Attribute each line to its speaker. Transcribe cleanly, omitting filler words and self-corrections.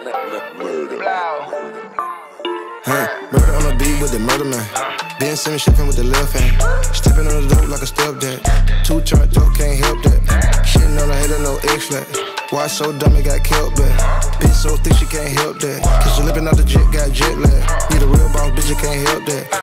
Speaker 1: Murder on the beat with the murder man. Ben Simmons shipping with the left hand. Stepping on the dope like a stepdad. Two turned up, can't help that. Shitting on the head of no X-flat. Why so dumb it got killed back? Bitch so thick she can't help that. Cause she living out the jet, got jet lag. Need a real boss, bitch, you can't help that.